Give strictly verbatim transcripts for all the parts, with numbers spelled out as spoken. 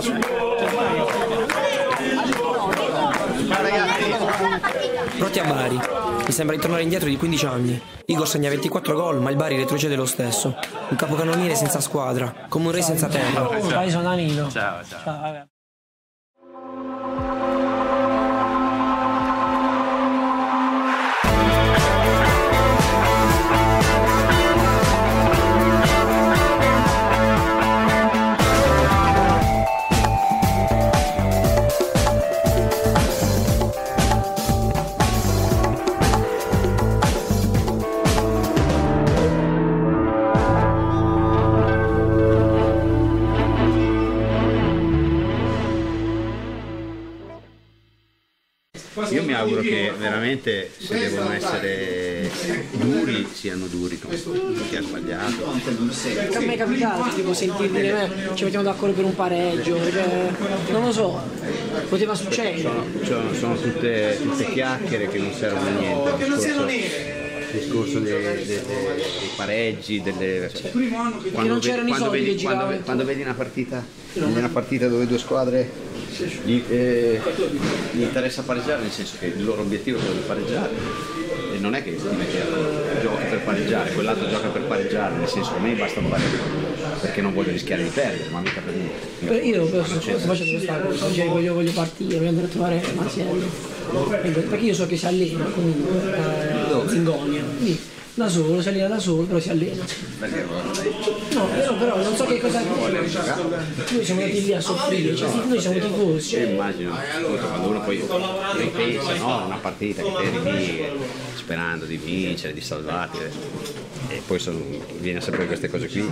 Pronti a Bari. Mi sembra di tornare indietro di quindici anni. Igor segna ventiquattro gol, ma il Bari retrocede lo stesso. Un capocannoniere senza squadra, come un re senza terra. Ciao, io sono Danilo. Ciao, ciao. Ciao, vabbè. Io mi auguro che veramente, se devono essere duri, siano duri con chi ha sbagliato. Perché a me è capitato tipo sentir dire me ci mettiamo d'accordo per un pareggio, cioè, non lo so, poteva succedere. Sono, sono, sono tutte, tutte chiacchiere che non servono a niente. Il discorso, il discorso dei, dei, dei, dei pareggi, delle, cioè, quando, non c'erano vedi, i soldi vedi, che giravano. quando, quando vedi una partita, una partita dove due squadre gli, eh, gli interessa pareggiare, nel senso che il loro obiettivo è quello di pareggiare, e non è che ti metti a giochi per pareggiare, quell'altro gioca per pareggiare, nel senso che a me basta un pareggio perché non voglio rischiare di perdere, ma mica per niente. Io sto facendo questa cosa, cioè voglio, voglio partire, voglio andare a trovare Marziello, perché io so che si allena comunque a Zingonia, quindi da solo, si allena da solo, però si allena. No, però, però non so che cosa. Noi siamo andati lì a soffrire, cioè noi siamo tifosi. Cioè, immagino, appunto, quando uno poi ripensa, no? Una partita che te lì sperando di vincere, di salvarti, e poi sono, viene sempre queste cose qui.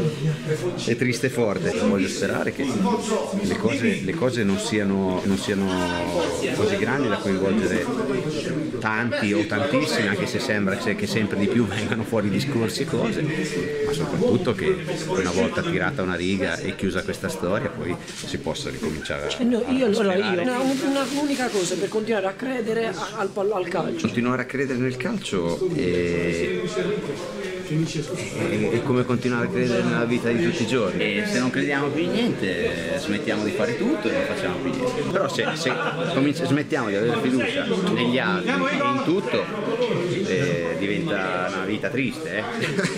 È triste e forte. Voglio sperare che le cose, le cose non siano, non siano così grandi da coinvolgere tanti o tantissimi, anche se sembra che sempre di più vengano fuori discorsi e cose, ma soprattutto che una volta tirata una riga e chiusa questa storia poi si possa ricominciare a, cioè, no, io, a allora, io una, una, un'unica cosa per continuare a credere al, al calcio. Continuare a credere nel calcio è, è, è come continuare a credere nella vita di tutti i giorni. E se non crediamo più in niente, smettiamo di fare tutto e non facciamo più niente. Però se, se cominci, smettiamo di avere fiducia negli altri, in tutto, eh, diventa una vita triste, eh?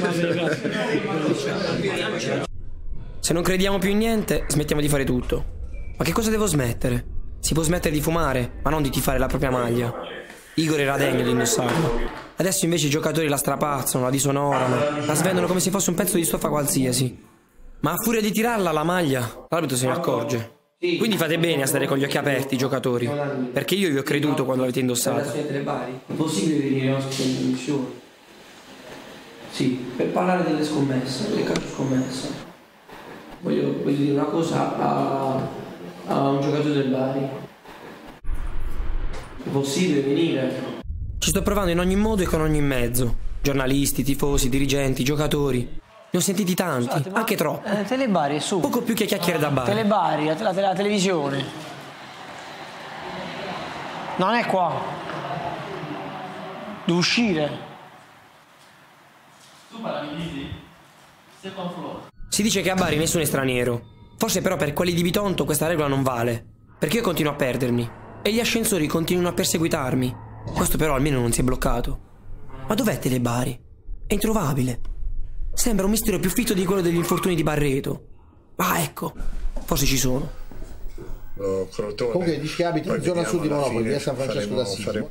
Se non crediamo più in niente, smettiamo di fare tutto. Ma che cosa devo smettere? Si può smettere di fumare, ma non di tifare la propria maglia. Igor era degno di indossarla. Adesso invece i giocatori la strapazzano, la disonorano, la svendono come se fosse un pezzo di stoffa qualsiasi. Ma a furia di tirarla la maglia, l'arbitro se ne accorge. Quindi fate bene a stare con gli occhi aperti, giocatori, perché io vi ho creduto quando l'avete indossata. È possibile venire ospite in trasmissione? Sì, per parlare delle scommesse, delle calcio scommesse. Voglio, voglio dire una cosa a, a un giocatore del Bari. È possibile venire? Ci sto provando in ogni modo e con ogni mezzo. Giornalisti, tifosi, dirigenti, giocatori. Ne ho sentiti tanti, Scusate, anche troppo. Eh, Telebari è su. Poco più che chiacchiere da bar. Telebari, la, la, la televisione. Non è qua. Devo uscire. Tu parlavi di second floor. Si dice che a Bari nessuno è straniero. Forse però per quelli di Bitonto questa regola non vale. Perché io continuo a perdermi. E gli ascensori continuano a perseguitarmi. Questo però almeno non si è bloccato. Ma dov'è Telebari? È introvabile. Sembra un mistero più fitto di quello degli infortuni di Barreto. Ah, ecco, forse ci sono. Oh, comunque dici che abiti in zona sud di Monopoli, via San Francesco d'Assisi.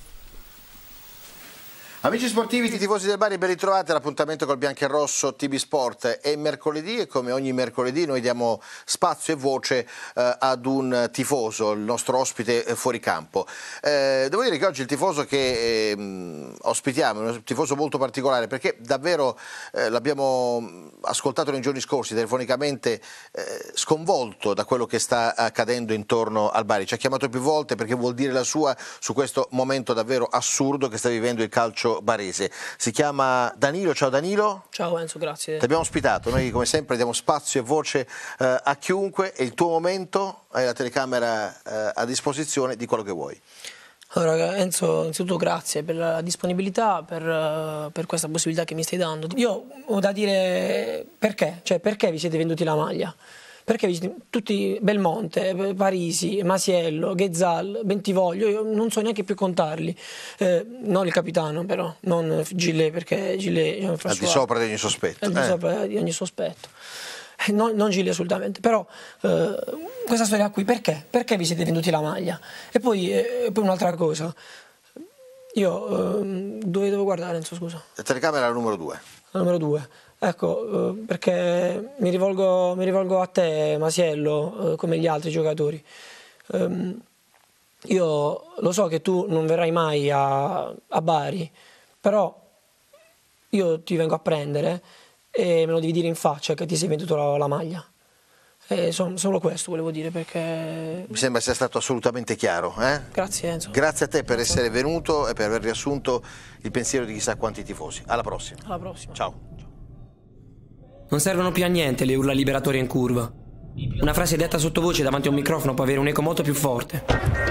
Amici sportivi, tifosi del Bari, ben ritrovati all'appuntamento col Bianco e Rosso T V Sport. È mercoledì e come ogni mercoledì noi diamo spazio e voce eh, ad un tifoso, il nostro ospite eh, fuori campo. Eh, devo dire che oggi il tifoso che eh, ospitiamo è un tifoso molto particolare, perché davvero eh, l'abbiamo ascoltato nei giorni scorsi telefonicamente, eh, sconvolto da quello che sta accadendo intorno al Bari. Ci ha chiamato più volte perché vuol dire la sua su questo momento davvero assurdo che sta vivendo il calcio barese. Si chiama Danilo. Ciao Danilo. Ciao Enzo, grazie. Ti abbiamo ospitato, noi come sempre diamo spazio e voce eh, a chiunque. È il tuo momento, hai la telecamera eh, a disposizione, di quello che vuoi. Allora Enzo, innanzitutto grazie per la disponibilità, per, per questa possibilità che mi stai dando. Io ho da dire perché, cioè perché vi siete venduti la maglia. Perché visiti tutti Belmonte, Parisi, Masiello, Ghezzal, Bentivoglio, io non so neanche più contarli, eh, non il capitano però, non Gillet perché Gillet... Al di sopra di ogni sospetto. Al di sopra eh. di ogni sospetto. Eh, non, non Gillet assolutamente, però eh, questa storia qui perché? Perché vi siete venduti la maglia? E poi, eh, poi un'altra cosa, io eh, dove devo guardare Enzo, scusa? La telecamera numero due. La numero due. Ecco, eh, perché mi rivolgo, mi rivolgo a te, Masiello, eh, come gli altri giocatori. Um, io lo so che tu non verrai mai a, a Bari, però io ti vengo a prendere e me lo devi dire in faccia che ti sei venduto la, la maglia. E son, solo questo volevo dire, perché... Mi sembra sia stato assolutamente chiaro. Eh? Grazie Enzo. Grazie a te per essere venuto e per aver riassunto il pensiero di chissà quanti tifosi. Alla prossima. Alla prossima. Ciao. Non servono più a niente le urla liberatorie in curva. Una frase detta sottovoce davanti a un microfono può avere un eco molto più forte.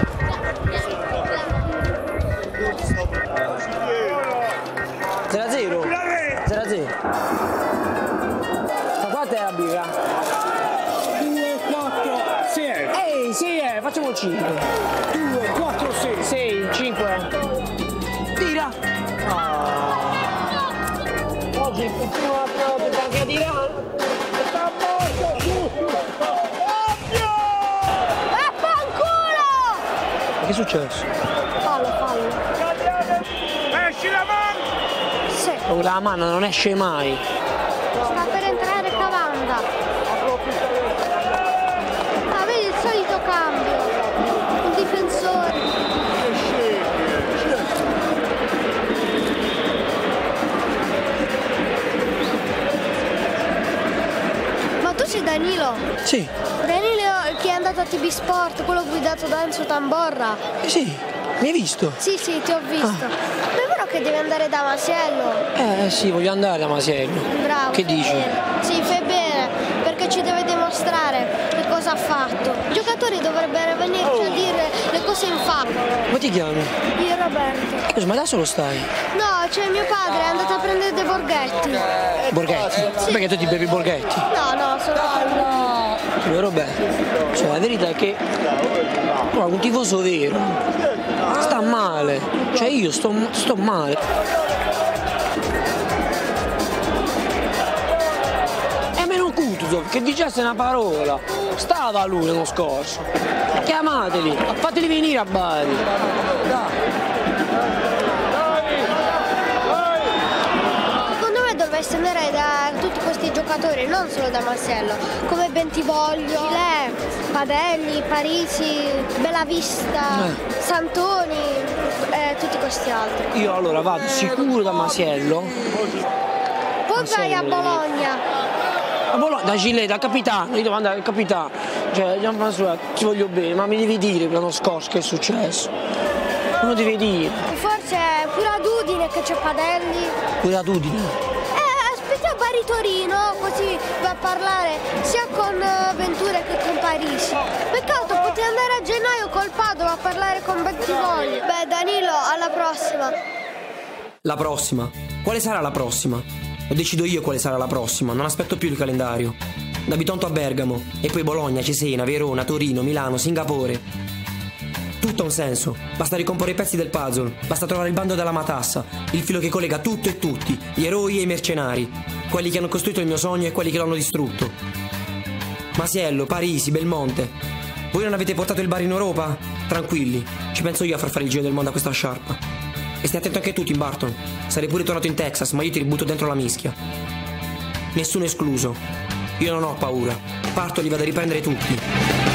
zero a zero? zero a zero. Ma quanto è la birra? due, quattro, sei. Ehi, sì, eh, facciamo cinque. due, quattro, sei. sei, cinque. Tira. Oh. Oggi il primo approdo anche a tirare. Sta morto, giusto. Ovvio! E fanculo! Che è successo? Fallo, fallo. Esci la mano! Sì. Oh, la mano non esce mai. Sta per entrare Cavanda. Ah, vedi il solito cambio. Un difensore. Ma tu sei Danilo? Sì. Danilo che è andato a T V Sport, quello guidato da Enzo Tamborra. Eh sì, mi hai visto? Sì, sì, ti ho visto. Ah. Ma è vero che devi andare da Masiello? Eh sì, voglio andare da Masiello. Bravo. Che fai dici? bene. Sì, fai bene, perché ci deve dimostrare che cosa ha fatto. I giocatori dovrebbero venirci a dire le cose in fatto. Come ti chiami? Io Roberto. Scusa, ma da solo stai? No, cioè mio padre è andato a prendere dei borghetti. Borghetti? Sì. Perché tu ti bevi borghetti? No, no, sono Cioè, Roberto, cioè la verità è che guarda, un tifoso vero sta male, cioè io sto, sto male. E meno Kutuzov che dicesse una parola, stava lui l'anno scorso, chiamateli, fateli venire a Bari. Secondo me dovresti andare da tutti questi giocatori, non solo da Masiello, come Bentivoglio, Gillet, Padelli, Parisi, Bellavista, Eh. Santoni e tutti questi altri. Io allora vado sicuro da Masiello, Poi vai a Bologna. a Bologna, da Gillet, da capitano, io devo andare al capitano, cioè Gianfrancois, ti voglio bene, ma mi devi dire l'anno scorso che è successo, non lo devi dire. Forse pure ad Udine che c'è Padelli. Pure ad Udine. Eh, aspetta a Bari Torino, così va a parlare sia con eh, Ventura che con Parisi. Peccato, potevi andare a gennaio col Padova a parlare con Bentivoglio. Beh, Danilo, alla prossima. La prossima? Quale sarà la prossima? Lo decido io quale sarà la prossima, non aspetto più il calendario. Da Bitonto a Bergamo, e poi Bologna, Cesena, Verona, Torino, Milano, Singapore. Tutto ha un senso, basta ricomporre i pezzi del puzzle, basta trovare il bando della matassa, il filo che collega tutto e tutti, gli eroi e i mercenari, quelli che hanno costruito il mio sogno e quelli che l'hanno distrutto. Masiello, Parisi, Belmonte, voi non avete portato il bar in Europa? Tranquilli, ci penso io a far fare il giro del mondo a questa sciarpa. E stai attento anche tu, Tim Burton, sarei pure tornato in Texas, ma io ti ributto dentro la mischia. Nessuno escluso, io non ho paura, parto e li vado a riprendere tutti.